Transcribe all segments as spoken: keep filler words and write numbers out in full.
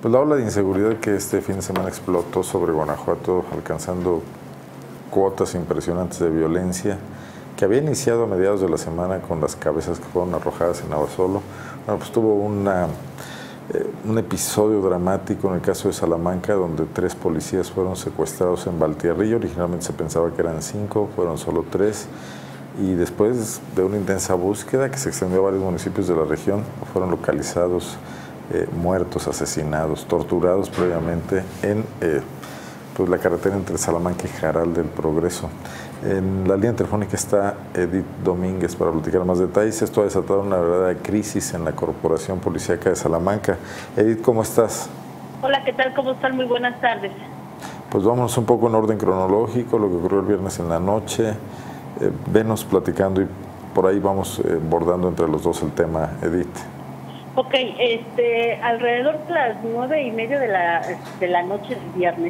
Pues la ola de inseguridad que este fin de semana explotó sobre Guanajuato, alcanzando cuotas impresionantes de violencia, que había iniciado a mediados de la semana con las cabezas que fueron arrojadas en Abasolo. Bueno, pues tuvo una, eh, un episodio dramático en el caso de Salamanca, donde tres policías fueron secuestrados en Valtierrillo. Originalmente se pensaba que eran cinco, fueron solo tres. Y después de una intensa búsqueda que se extendió a varios municipios de la región, fueron localizados eh, muertos, asesinados, torturados previamente en eh, pues la carretera entre Salamanca y Jaral del Progreso. En la línea telefónica está Edith Domínguez para platicar más detalles. Esto ha desatado una verdadera crisis en la Corporación Policíaca de Salamanca. Edith, ¿cómo estás? Hola, ¿qué tal? ¿Cómo están? Muy buenas tardes. Pues vámonos un poco en orden cronológico, lo que ocurrió el viernes en la noche. Eh, venos platicando y por ahí vamos eh, bordando entre los dos el tema, Edith. Ok, este, alrededor de las nueve y media de la, de la noche del viernes,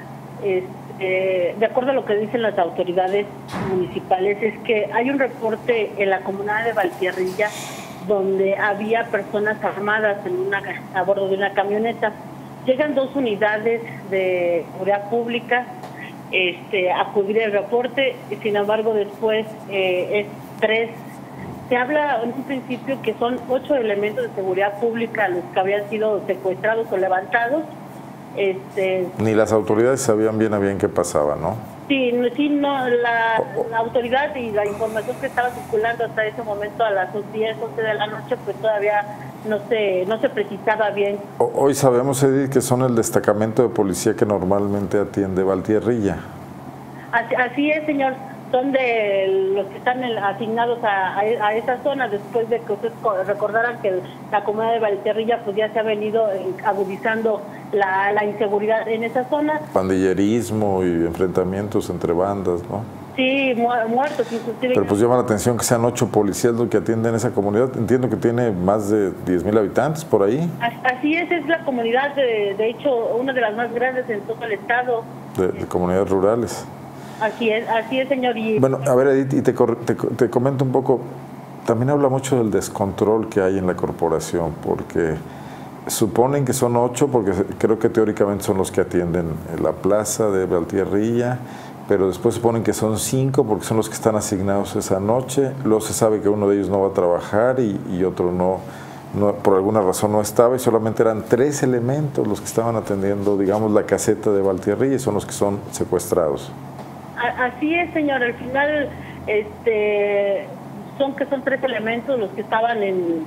este, de acuerdo a lo que dicen las autoridades municipales, es que hay un reporte en la comunidad de Valtierrilla donde había personas armadas en una, a bordo de una camioneta. Llegan dos unidades de seguridad pública Este, acudir al reporte, sin embargo después eh, es tres. Se habla en un principio que son ocho elementos de seguridad pública los que habían sido secuestrados o levantados. Este, Ni las autoridades sabían bien a bien qué pasaba, ¿no? Sí, sí no, la, la autoridad y la información que estaba circulando hasta ese momento a las diez, once de la noche, pues todavía no se, no se precisaba bien. Hoy sabemos, Edith, que son el destacamento de policía que normalmente atiende Valtierrilla. Así, así es, señor. Son de los que están asignados a, a, a esa zona, después de que ustedes recordaran que la comunidad de Valtierrilla pues ya se ha venido agudizando la, la inseguridad en esa zona. Pandillerismo y enfrentamientos entre bandas, ¿no? Sí, mu muertos inclusive. Pero pues llama la atención que sean ocho policías los que atienden esa comunidad. Entiendo que tiene más de diez mil habitantes por ahí. Así es, es la comunidad, de, de hecho, una de las más grandes en todo el estado. De, de comunidades rurales. Así es, así es, señor. Y bueno, a ver, Edith, y te, te, te comento un poco, también habla mucho del descontrol que hay en la corporación, porque suponen que son ocho, porque creo que teóricamente son los que atienden la plaza de Valtierrilla, pero después suponen que son cinco porque son los que están asignados esa noche. Luego se sabe que uno de ellos no va a trabajar y, y otro no, no, por alguna razón no estaba, y solamente eran tres elementos los que estaban atendiendo, digamos, la caseta de Valtierrilla, y son los que son secuestrados. Así es, señor. Al final, este, son que son tres elementos los que estaban en,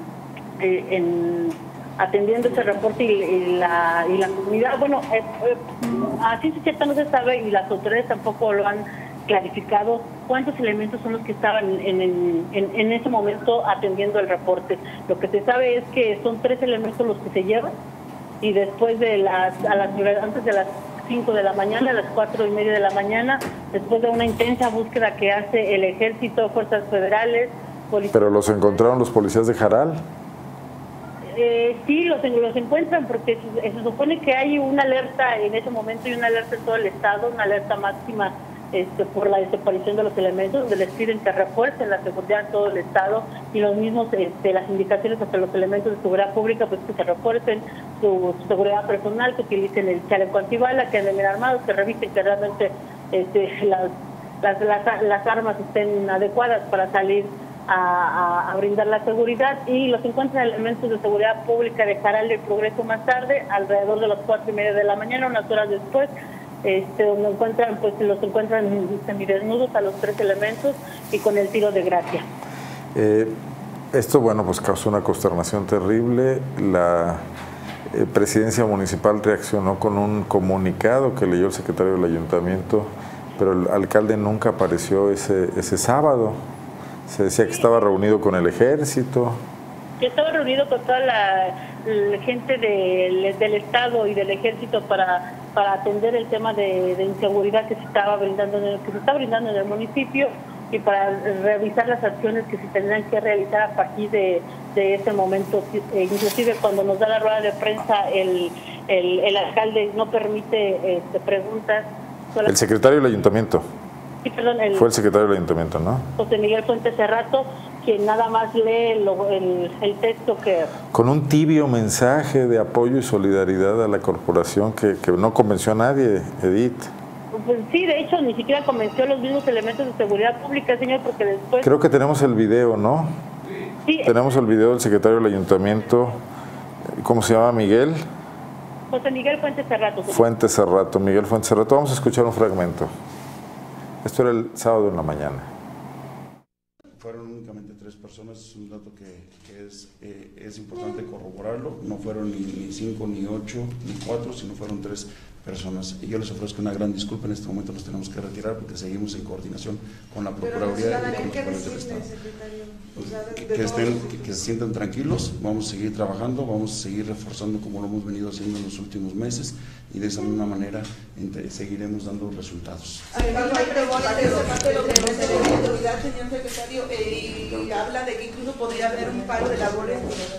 en atendiendo ese reporte y, y la y la comunidad. Bueno, eh, eh, así es cierto, no se sabe y las autoridades tampoco lo han clarificado cuántos elementos son los que estaban en, en, en, en ese momento atendiendo el reporte. Lo que se sabe es que son tres elementos los que se llevan, y después de las, a las antes de las cinco de la mañana, a las cuatro y media de la mañana, después de una intensa búsqueda que hace el Ejército, Fuerzas Federales, policías. ¿Pero los encontraron los policías de Jaral? Eh, sí, los, los encuentran porque se, se supone que hay una alerta en ese momento y una alerta en todo el estado, una alerta máxima este, por la desaparición de los elementos, donde les piden que refuercen la seguridad en todo el estado, y los mismos, este, las indicaciones hacia los elementos de seguridad pública, pues que se refuercen su, su seguridad personal, que utilicen el chaleco antibala, que anden bien armados, que revisen que realmente este, las, las, las, las armas estén adecuadas para salir a, a, a brindar la seguridad. Y los encuentran elementos de seguridad pública de Jaral del Progreso más tarde, alrededor de las cuatro y media de la mañana, unas horas después, Este, donde encuentran, pues los encuentran semidesnudos a los tres elementos y con el tiro de gracia. Eh, esto, bueno, pues causó una consternación terrible. La eh, presidencia municipal reaccionó con un comunicado que leyó el secretario del ayuntamiento, pero el alcalde nunca apareció ese, ese sábado. Se decía que estaba reunido con el ejército. Que estaba reunido con toda la, la gente de, del Estado y del Ejército para, para atender el tema de, de inseguridad que se estaba brindando en el, que se está brindando en el municipio, y para revisar las acciones que se tendrán que realizar a partir de, de ese momento. Eh, inclusive cuando nos da la rueda de prensa el, el, el alcalde no permite este, preguntas. El secretario del ayuntamiento. Sí, perdón, el, Fue el secretario del ayuntamiento, ¿no? José Miguel Fuentes Cerrato quien nada más lee lo, el, el texto que... Con un tibio mensaje de apoyo y solidaridad a la corporación que, que no convenció a nadie, Edith. Pues sí, de hecho, ni siquiera convenció a los mismos elementos de seguridad pública, señor, porque después... Creo que tenemos el video, ¿no? Sí. Tenemos el video del secretario del ayuntamiento, ¿cómo se llama? Miguel. José Miguel Fuentes Cerrato. Señor. Fuentes Cerrato, Miguel Fuentes Cerrato. Vamos a escuchar un fragmento. Esto era el sábado en la mañana. Fueron únicamente tres personas, es un dato que, que es, eh, es importante corroborarlo. No fueron ni, ni cinco, ni ocho, ni cuatro, sino fueron tres personas. Y yo les ofrezco una gran disculpa, en este momento nos tenemos que retirar porque seguimos en coordinación con la Procuraduría y con los poderes del Estado. Que, que, estén, que, que se sientan tranquilos, vamos a seguir trabajando, vamos a seguir reforzando como lo hemos venido haciendo en los últimos meses y de esa misma manera entre, seguiremos dando resultados. Además, hay parte de lo que nos dice la autoridad, señor secretario, eh, y habla de que incluso podría haber un paro de labores.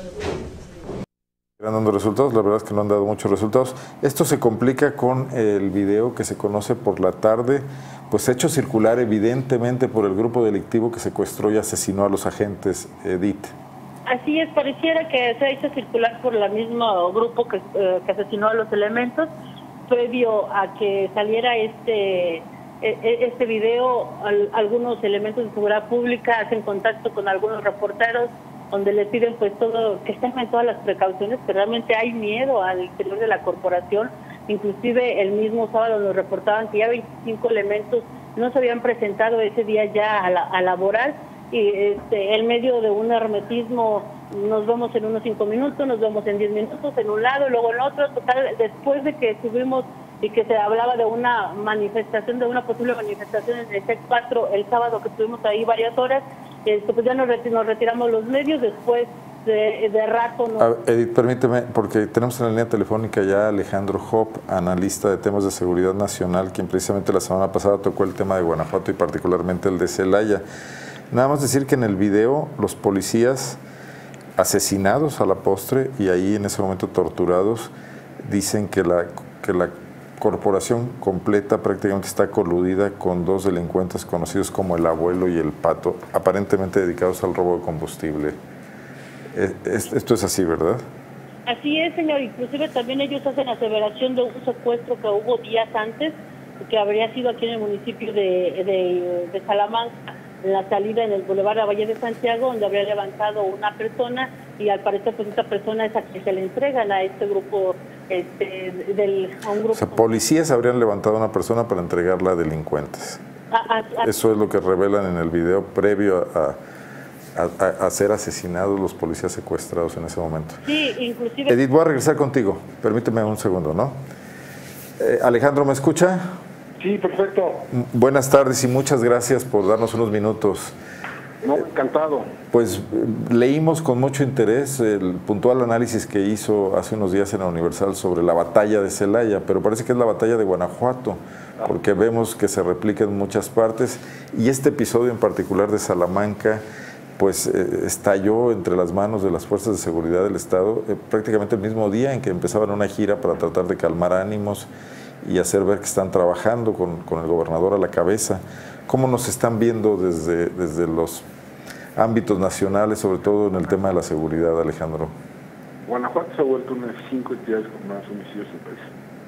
Están dando resultados, la verdad es que no han dado muchos resultados. Esto se complica con el video que se conoce por la tarde, pues hecho circular evidentemente por el grupo delictivo que secuestró y asesinó a los agentes, Edith. Así es, pareciera que se ha hecho circular por el mismo grupo que, eh, que asesinó a los elementos, previo a que saliera este este video. Al, algunos elementos de seguridad pública hacen contacto con algunos reporteros, donde les piden pues todo, que estén en todas las precauciones, que realmente hay miedo al interior de la corporación. Inclusive el mismo sábado nos reportaban que ya veinticinco elementos no se habían presentado ese día ya a, la, a laboral, y este, en medio de un hermetismo, nos vemos en unos cinco minutos, nos vemos en diez minutos, en un lado, luego en otro. Total, después de que subimos y que se hablaba de una manifestación, de una posible manifestación en el C E C cuatro el sábado, que estuvimos ahí varias horas, este, pues ya nos, retir, nos retiramos los medios. Después de, de rato... Nos... A, Edith, permíteme, porque tenemos en la línea telefónica ya a Alejandro Hopp, analista de temas de seguridad nacional, quien precisamente la semana pasada tocó el tema de Guanajuato y particularmente el de Celaya. Nada más decir que en el video los policías asesinados a la postre y ahí en ese momento torturados dicen que la, que la corporación completa prácticamente está coludida con dos delincuentes conocidos como el Abuelo y el Pato, aparentemente dedicados al robo de combustible. Esto es así, ¿verdad? Así es, señor. Inclusive también ellos hacen aseveración de un secuestro que hubo días antes, que habría sido aquí en el municipio de, de, de Salamanca, en la salida en el Boulevard de Valle de Santiago, donde habría levantado una persona, y al parecer pues esta persona es a quien se le entregan a este grupo, este, del, a un grupo. O sea, policías habrían levantado a una persona para entregarla a delincuentes. A, a, a, Eso es lo que revelan en el video previo a, a, a, a ser asesinados los policías secuestrados en ese momento. Sí, inclusive... Edith, voy a regresar contigo. Permíteme un segundo, ¿no? Eh, Alejandro, ¿me escucha? Sí, perfecto. Buenas tardes y muchas gracias por darnos unos minutos. No, encantado. Pues leímos con mucho interés el puntual análisis que hizo hace unos días en la Universal sobre la batalla de Celaya, pero parece que es la batalla de Guanajuato, porque vemos que se replica en muchas partes, y este episodio en particular de Salamanca pues eh, estalló entre las manos de las fuerzas de seguridad del Estado eh, prácticamente el mismo día en que empezaban una gira para tratar de calmar ánimos y hacer ver que están trabajando con, con el gobernador a la cabeza. ¿Cómo nos están viendo desde, desde los ámbitos nacionales, sobre todo en el tema de la seguridad, Alejandro? Guanajuato se ha vuelto una de las cinco entidades con más homicidios del país.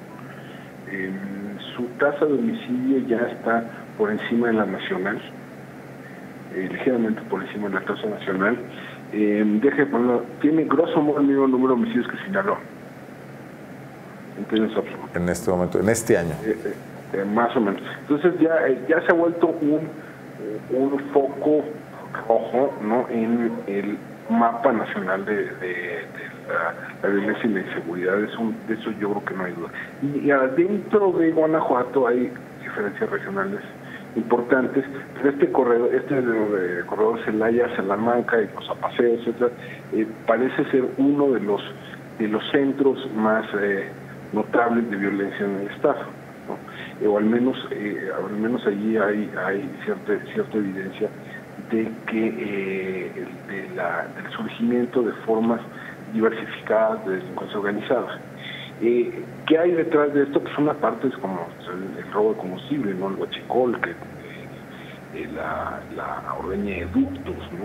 Eh, su tasa de homicidio ya está por encima de la nacional, eh, ligeramente por encima de la tasa nacional. Eh, deje ponerlo, tiene grosso modo el mismo número de homicidios que Sinaloa. En este momento, en este año. Eh, eh, eh, más o menos. Entonces ya, eh, ya se ha vuelto un, un foco rojo, ¿no?, en el mapa nacional de, de, de la, la violencia y la inseguridad. Es un, de eso yo creo que no hay duda. Y, y adentro de Guanajuato hay diferencias regionales importantes, pero este corredor, este de, de corredor Celaya, Salamanca y los Apaseos, etcétera, eh, parece ser uno de los de los centros más eh, notables de violencia en el Estado, ¿no? Eh, o al menos eh, al menos allí hay hay cierta cierta evidencia de que eh, el, de la, del surgimiento de formas diversificadas de delincuencia organizada. Eh, ¿Qué hay detrás de esto? Pues una parte es como el, el robo de combustible, ¿no?, el huachicol, que, eh, la, la ordeña de ductos, ¿no?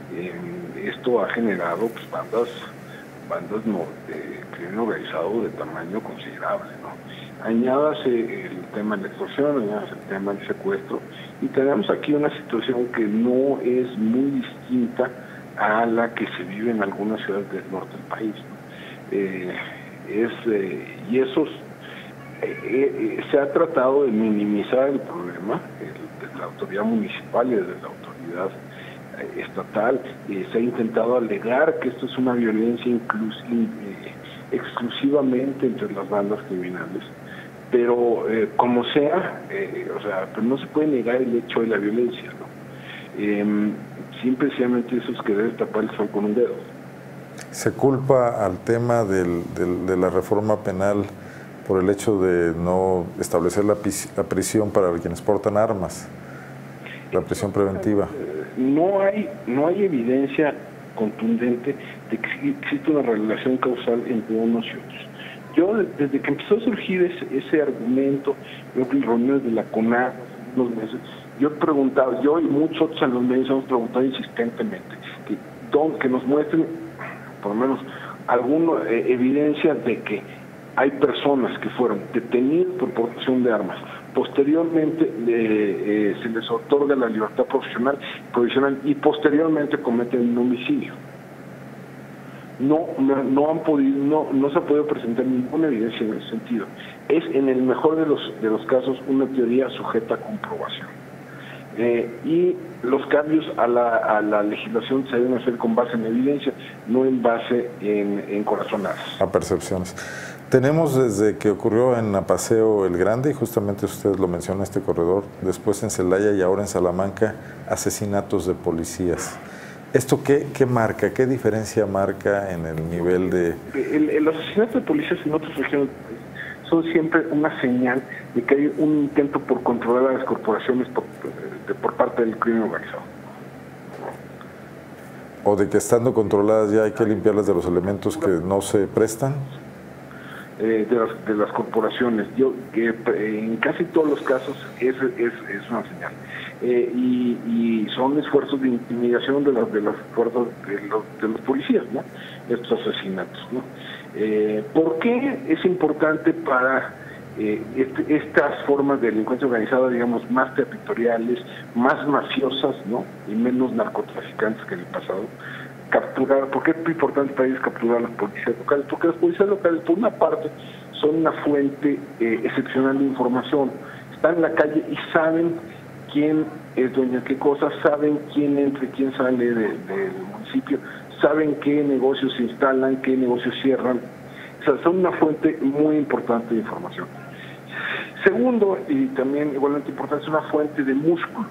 Eh, esto ha generado pues, bandas, bandas no, de crimen organizado de tamaño considerable, ¿no? Añádase el tema de la extorsión, añádase el tema del secuestro, y tenemos aquí una situación que no es muy distinta a la que se vive en algunas ciudades del norte del país, ¿no? Eh, es, eh, y esos eh, eh, se ha tratado de minimizar el problema el, desde la autoridad municipal y desde la autoridad eh, estatal. Eh, se ha intentado alegar que esto es una violencia inclusive, eh, exclusivamente entre las bandas criminales, pero eh, como sea, eh, o sea, pues no se puede negar el hecho de la violencia, ¿no? Eh, simplemente eso es que debe tapar el sol con un dedo. Se culpa al tema del, del, de la reforma penal por el hecho de no establecer la, la prisión para quienes portan armas, la prisión preventiva. No hay, no hay evidencia contundente de que existe una relación causal entre unos y otros. Yo, desde que empezó a surgir ese, ese argumento, creo que en reuniones de la CONAR, unos meses, yo he preguntado, yo y muchos otros en los medios hemos preguntado insistentemente que, don, que nos muestren, por lo menos, alguna eh, evidencia de que hay personas que fueron detenidas por portación de armas. Posteriormente eh, eh, se les otorga la libertad profesional, provisional y posteriormente cometen un homicidio. No, no, no han podido, no, no se ha podido presentar ninguna evidencia en ese sentido. Es en el mejor de los de los casos una teoría sujeta a comprobación. Eh, y los cambios a la, a la legislación se deben hacer con base en evidencia, no en base en, en corazonadas. A percepciones. Tenemos desde que ocurrió en Apaseo el Grande, y justamente usted lo menciona, este corredor, después en Celaya y ahora en Salamanca, asesinatos de policías. ¿Esto qué, qué marca, qué diferencia marca en el nivel de...? El, el asesinato de policías en otras regiones del país son siempre una señal de que hay un intento por controlar a las corporaciones por, de, por parte del crimen organizado. ¿O de que estando controladas ya hay que limpiarlas de los elementos que no se prestan? Eh, de, las, de las corporaciones. Yo que eh, en casi todos los casos es, es, es una señal. Eh, y, y son esfuerzos de intimidación de las de las fuerzas de los, de los policías, ¿no? Estos asesinatos, ¿no? Eh, ¿Por qué es importante para eh, este, estas formas de delincuencia organizada, digamos, más territoriales, más mafiosas, ¿no? Y menos narcotraficantes que en el pasado? Capturar, ¿por qué es importante para ellos capturar a las policías locales? Porque las policías locales, por una parte, son una fuente eh, excepcional de información. Están en la calle y saben quién es dueño de qué cosas, saben quién entra y quién sale de, del municipio, saben qué negocios se instalan, qué negocios cierran. O sea, son una fuente muy importante de información. Segundo, y también igualmente importante, es una fuente de músculo.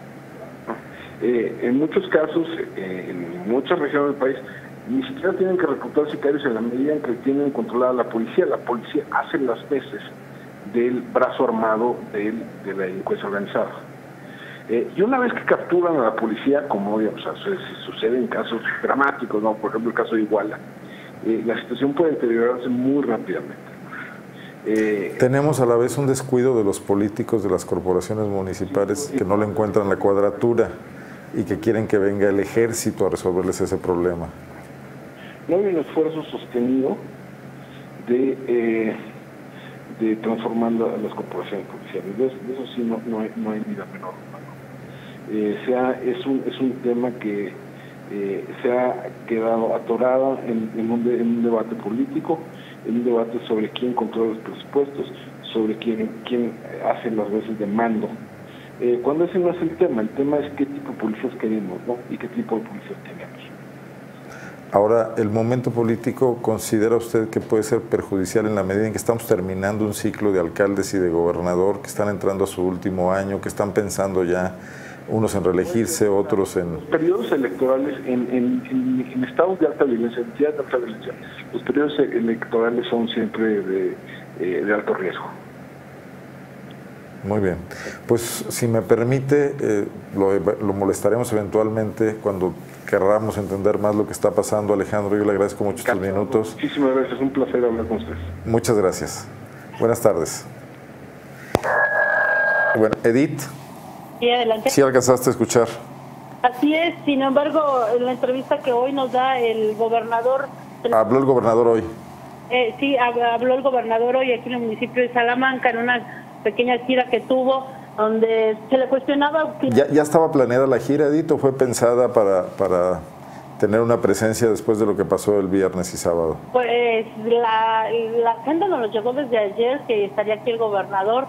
Eh, en muchos casos, eh, en muchas regiones del país, ni siquiera tienen que reclutar sicarios en la medida en que tienen controlada a la policía. La policía hace las veces del brazo armado de, de la delincuencia organizada. Eh, y una vez que capturan a la policía, como o sea, se, se sucede en casos dramáticos, ¿no? Por ejemplo el caso de Iguala, eh, la situación puede deteriorarse muy rápidamente. Eh, Tenemos a la vez un descuido de los políticos de las corporaciones municipales que no le encuentran la cuadratura y que quieren que venga el ejército a resolverles ese problema. No hay un esfuerzo sostenido de, eh, de transformar a las corporaciones policiales. De eso, de eso sí no, no, hay, no hay ni la menor duda. Eh, sea, es, un, es un tema que eh, se ha quedado atorado en, en, un de, en un debate político, en un debate sobre quién controla los presupuestos, sobre quién, quién hace las veces de mando. Eh, cuando ese no es el tema, el tema es qué tipo de policías queremos, ¿no? Y qué tipo de policías tenemos. Ahora, ¿el momento político considera usted que puede ser perjudicial en la medida en que estamos terminando un ciclo de alcaldes y de gobernador que están entrando a su último año, que están pensando ya unos en reelegirse, otros en... Los periodos electorales en, en, en, en estados de alta violencia, en ciudades de alta violencia, los periodos electorales son siempre de, eh, de alto riesgo. Muy bien. Pues si me permite, eh, lo, lo molestaremos eventualmente cuando querramos entender más lo que está pasando. Alejandro, yo le agradezco mucho estos minutos. Muchísimas gracias, un placer hablar con usted. Muchas gracias. Buenas tardes. Bueno, Edith. Sí, adelante. Sí alcanzaste a escuchar. Así es, sin embargo, en la entrevista que hoy nos da el gobernador... ¿Habló el gobernador hoy? Eh, sí, habló el gobernador hoy aquí en el municipio de Salamanca, en una pequeña gira que tuvo, donde se le cuestionaba... Que... ¿Ya, ¿Ya estaba planeada la gira, Edith, o fue pensada para, para tener una presencia después de lo que pasó el viernes y sábado? Pues la, la agenda nos llegó desde ayer, que estaría aquí el gobernador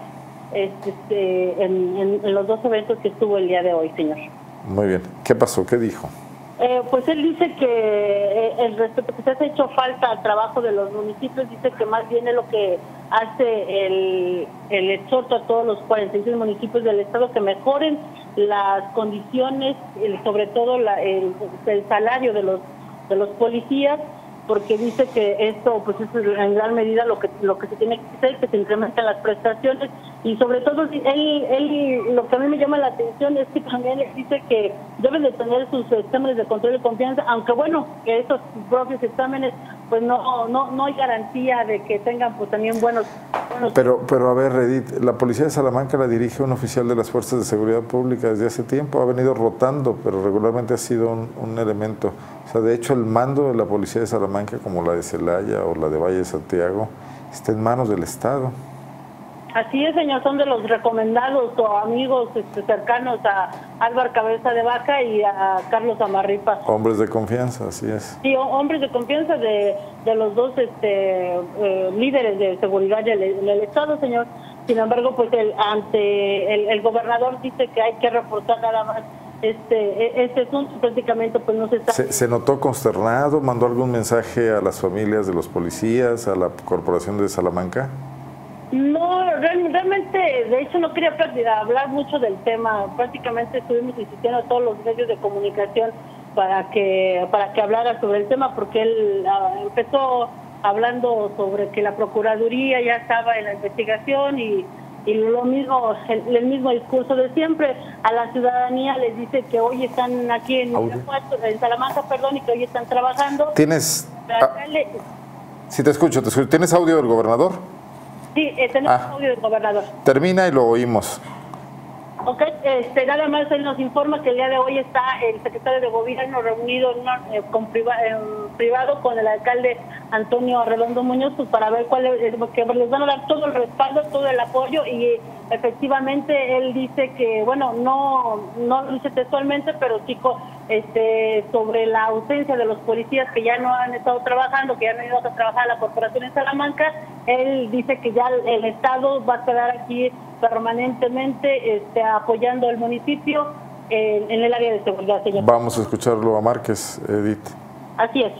este, en, en, en los dos eventos que estuvo el día de hoy, señor. Muy bien. ¿Qué pasó? ¿Qué dijo? Eh, pues él dice que eh, el respeto que se ha hecho falta al trabajo de los municipios, dice que más bien es lo que hace el, el exhorto a todos los cuarenta y seis municipios del estado que mejoren las condiciones, el, sobre todo la, el, el salario de los de los policías, porque dice que esto pues es en gran medida lo que lo que se tiene que hacer, que se incrementen las prestaciones, y sobre todo él, él lo que a mí me llama la atención es que también dice que deben de tener sus exámenes de control de confianza, aunque bueno, que estos propios exámenes pues no no no hay garantía de que tengan pues también buenos, buenos... Pero, pero a ver, Edith, la policía de Salamanca la dirige un oficial de las Fuerzas de Seguridad Pública desde hace tiempo, ha venido rotando, pero regularmente ha sido un, un elemento. O sea, de hecho el mando de la policía de Salamanca, como la de Celaya o la de Valle de Santiago, está en manos del Estado. Así es, señor, son de los recomendados o amigos este, cercanos a Álvaro Cabeza de Vaca y a Carlos Amarripa. Hombres de confianza, así es. Sí, hombres de confianza de, de los dos este, eh, líderes de seguridad del, del Estado, señor. Sin embargo, pues el, ante el, el gobernador dice que hay que reforzar nada más este este asunto, prácticamente pues no se está... ¿Se, ¿Se notó consternado? ¿Mandó algún mensaje a las familias de los policías, a la Corporación de Salamanca? No, real, realmente, de hecho no quería hablar mucho del tema, prácticamente estuvimos insistiendo a todos los medios de comunicación para que para que hablara sobre el tema, porque él uh, empezó hablando sobre que la Procuraduría ya estaba en la investigación y, y lo mismo, el, el mismo discurso de siempre, a la ciudadanía les dice que hoy están aquí en, en Salamanca, perdón, y que hoy están trabajando. ¿Tienes? Ah, sí, te escucho, te escucho. ¿Tienes audio del gobernador? Sí, eh, tenemos ah, audio del gobernador. Termina y lo oímos. Ok, este, nada más él nos informa que el día de hoy está el secretario de gobierno reunido en, una, eh, con priva, en privado con el alcalde Antonio Arredondo Muñoz, pues para ver cuál es, que les van a dar todo el respaldo, todo el apoyo, y efectivamente él dice que, bueno, no no lo dice textualmente, pero chico, este, sobre la ausencia de los policías que ya no han estado trabajando, que ya no han ido a trabajar a la corporación en Salamanca, él dice que ya el Estado va a quedar aquí permanentemente este, apoyando al municipio en, en el área de seguridad, señor. Vamos a escucharlo a Márquez, Edith. Así es.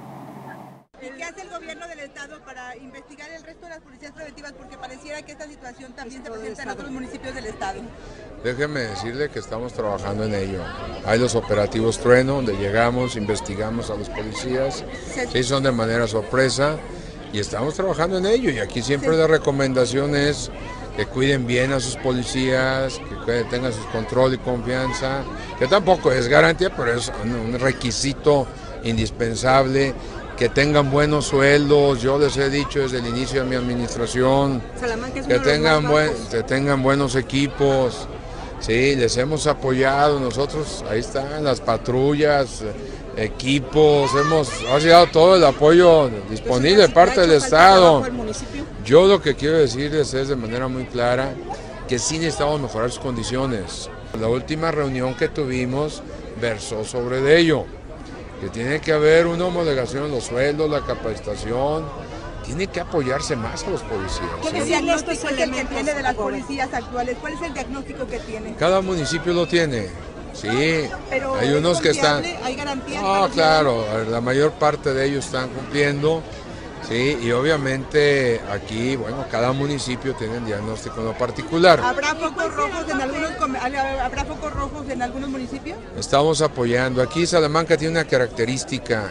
¿Qué hace el gobierno del Estado para investigar el resto de las policías preventivas? Porque pareciera que esta situación también se presenta en otros municipios del Estado. Déjeme decirle que estamos trabajando en ello. Hay los operativos Trueno, donde llegamos, investigamos a los policías, sí, son de manera sorpresa, y estamos trabajando en ello. Y aquí siempre sí, la recomendación es que cuiden bien a sus policías, que tengan su control y confianza, que tampoco es garantía, pero es un requisito indispensable, que tengan buenos sueldos. Yo les he dicho desde el inicio de mi administración que tengan, buen, que tengan buenos equipos. Sí, les hemos apoyado nosotros, ahí están las patrullas, equipos, hemos dado todo el apoyo disponible de parte del Estado. Yo lo que quiero decirles es de manera muy clara que sí necesitamos mejorar sus condiciones. La última reunión que tuvimos versó sobre ello, que tiene que haber una homologación de los sueldos, la capacitación, tiene que apoyarse más a los policías. ¿Qué diagnóstico es el que tiene de las policías actuales? ¿Cuál es el diagnóstico que tiene? Cada municipio lo tiene, sí. Pero hay unos que están... ¿Hay garantías? No, claro, la mayor parte de ellos están cumpliendo, sí, y obviamente aquí, bueno, cada municipio tiene un diagnóstico en lo particular. ¿Habrá focos rojos en algunos, ¿habrá focos rojos en algunos municipios? Estamos apoyando. Aquí Salamanca tiene una característica,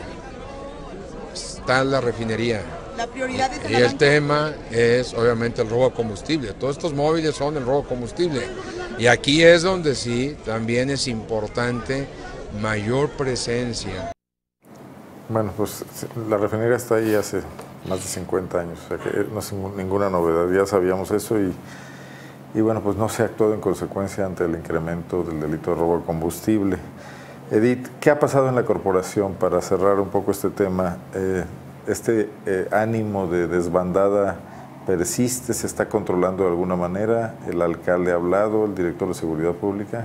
está la refinería. La prioridad de Salamanca. Y el tema es obviamente el robo de combustible. Todos estos móviles son el robo de combustible. Y aquí es donde sí, también es importante mayor presencia. Bueno, pues la refinería está ahí hace más de cincuenta años, o sea que no es ninguna novedad, ya sabíamos eso y, y bueno, pues no se ha actuado en consecuencia ante el incremento del delito de robo de combustible. Edith, ¿qué ha pasado en la corporación para cerrar un poco este tema? Eh, ¿Este eh, ánimo de desbandada persiste? ¿Se está controlando de alguna manera? ¿El alcalde ha hablado? ¿El director de Seguridad Pública?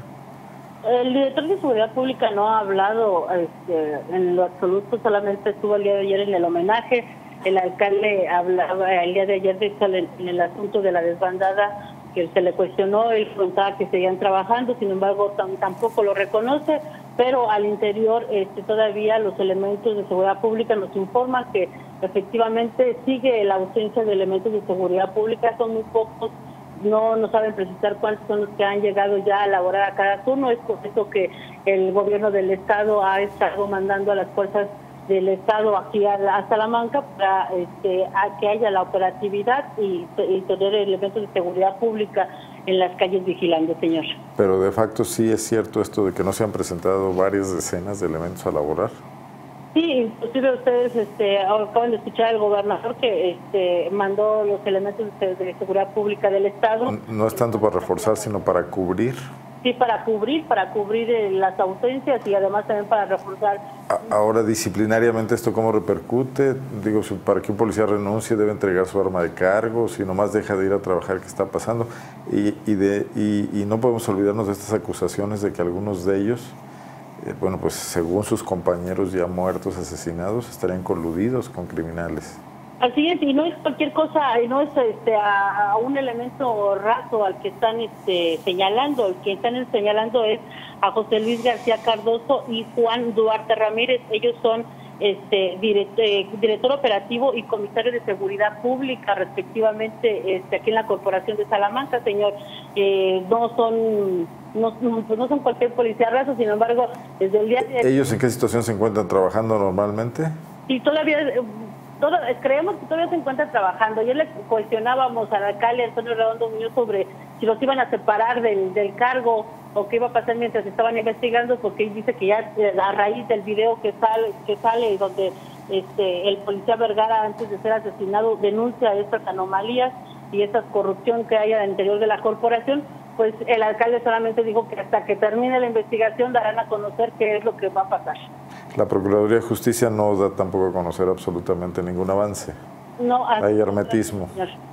El director de Seguridad Pública no ha hablado este, en lo absoluto, solamente estuvo el día de ayer en el homenaje. El alcalde hablaba el día de ayer de, en el asunto de la desbandada, que se le cuestionó, él contaba que seguían trabajando, sin embargo tam, tampoco lo reconoce, pero al interior este, todavía los elementos de seguridad pública nos informan que efectivamente sigue la ausencia de elementos de seguridad pública, son muy pocos. No, no saben precisar cuántos son los que han llegado ya a laborar a cada turno. Es por eso que el gobierno del Estado ha estado mandando a las fuerzas del Estado aquí a, a Salamanca para este, a que haya la operatividad y, y tener elementos de seguridad pública en las calles vigilando, señor. Pero de facto sí es cierto esto de que no se han presentado varias decenas de elementos a laborar. Sí, inclusive ustedes este, acaban de escuchar al gobernador que este, mandó los elementos de, de seguridad pública del Estado. No, no es tanto para reforzar, sino para cubrir. Sí, para cubrir, para cubrir eh, las ausencias y además también para reforzar. Ahora, disciplinariamente, ¿esto cómo repercute? Digo, para que un policía renuncie debe entregar su arma de cargo, si nomás deja de ir a trabajar, ¿qué está pasando? Y, y, de, y, y no podemos olvidarnos de estas acusaciones de que algunos de ellos, Eh, bueno, pues según sus compañeros ya muertos, asesinados, estarían coludidos con criminales. Así es, y no es cualquier cosa, no es este, a, a un elemento raso al que están este, señalando, el que están señalando es a José Luis García Cardoso y Juan Duarte Ramírez. Ellos son este, direct, eh, director operativo y comisario de seguridad pública, respectivamente, este, aquí en la Corporación de Salamanca, señor. Eh, no son no, pues no son cualquier policía raso, sin embargo, desde el día de... ¿Ellos en qué situación se encuentran trabajando normalmente? Y todavía... Todo, creemos que todavía se encuentran trabajando. Ayer le cuestionábamos al alcalde Antonio Redondo Muñoz sobre si los iban a separar del, del cargo o qué iba a pasar mientras estaban investigando, porque él dice que ya a raíz del video que sale que sale donde este el policía Vergara, antes de ser asesinado, denuncia estas anomalías y esta corrupción que hay al interior de la corporación, pues el alcalde solamente dijo que hasta que termine la investigación darán a conocer qué es lo que va a pasar. La Procuraduría de Justicia no da tampoco a conocer absolutamente ningún avance. No, hay hermetismo.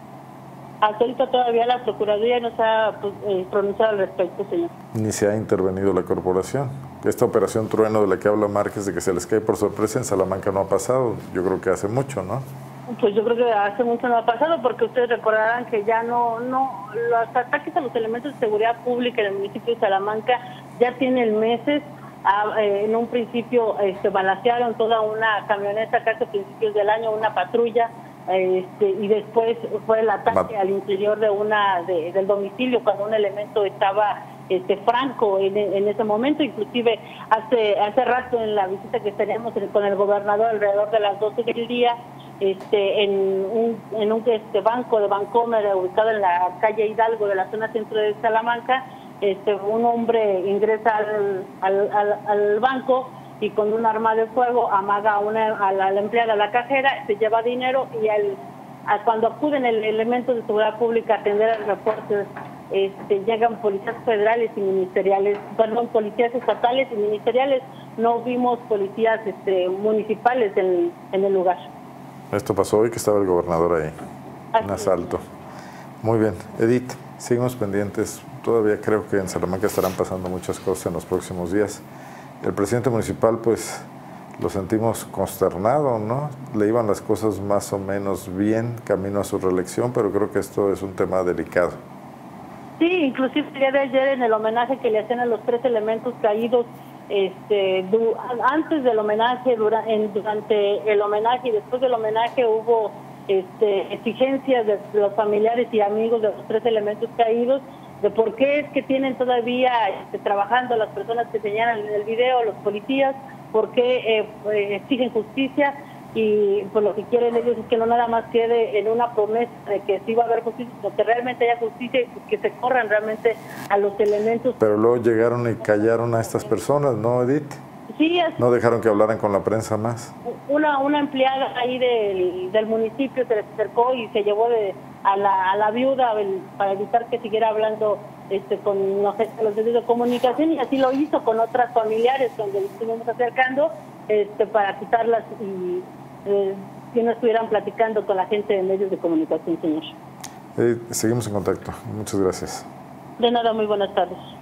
Hasta ahorita todavía la Procuraduría no se ha pues, eh, pronunciado al respecto, señor. Ni se ha intervenido la corporación. Esta operación trueno de la que habla Márquez, de que se les cae por sorpresa, en Salamanca no ha pasado. Yo creo que hace mucho, ¿no? Pues yo creo que hace mucho no ha pasado, porque ustedes recordarán que ya no, no, los ataques a los elementos de seguridad pública en el municipio de Salamanca ya tienen meses. Ah, eh, en un principio este, balacearon toda una camioneta casi a principios del año, una patrulla, eh, este, y después fue el ataque al interior de una de, del domicilio cuando un elemento estaba este, franco en, en ese momento. Inclusive hace hace rato en la visita que teníamos con el gobernador alrededor de las doce del día, este, en un, en un este, banco de Bancomer ubicado en la calle Hidalgo de la zona centro de Salamanca, Este, un hombre ingresa al, al, al, al banco y con un arma de fuego amaga a, una, a, la, a la empleada, a la cajera, se lleva dinero y al, a, cuando acuden el elemento de seguridad pública a atender el reporte, este, llegan policías federales y ministeriales, perdón, policías estatales y ministeriales. No vimos policías este, municipales en, en el lugar. Esto pasó hoy que estaba el gobernador ahí, Así un asalto. Es. Muy bien, Edith, seguimos pendientes. Todavía creo que en Salamanca estarán pasando muchas cosas en los próximos días. El presidente municipal, pues, lo sentimos consternado, ¿no? Le iban las cosas más o menos bien camino a su reelección, pero creo que esto es un tema delicado. Sí, inclusive el día de ayer en el homenaje que le hacían a los tres elementos caídos, este, du, antes del homenaje, dura, en, durante el homenaje y después del homenaje hubo este, exigencias de los familiares y amigos de los tres elementos caídos, de por qué es que tienen todavía este, trabajando las personas que señalan en el video, los policías, por qué eh, eh, exigen justicia, y pues lo que quieren ellos es que no nada más quede en una promesa de que sí va a haber justicia, sino que realmente haya justicia y que se corran realmente a los elementos. Pero luego llegaron y callaron a estas personas, ¿no, Edith? Sí, es, no dejaron que hablaran con la prensa más. Una una empleada ahí del, del municipio se les acercó y se llevó de, a, la, a la viuda el, para evitar que siguiera hablando este, con los medios de comunicación, y así lo hizo con otras familiares donde nos estuvimos acercando este, para quitarlas y eh, que no estuvieran platicando con la gente de medios de comunicación, señor. Eh, seguimos en contacto. Muchas gracias. De nada, muy buenas tardes.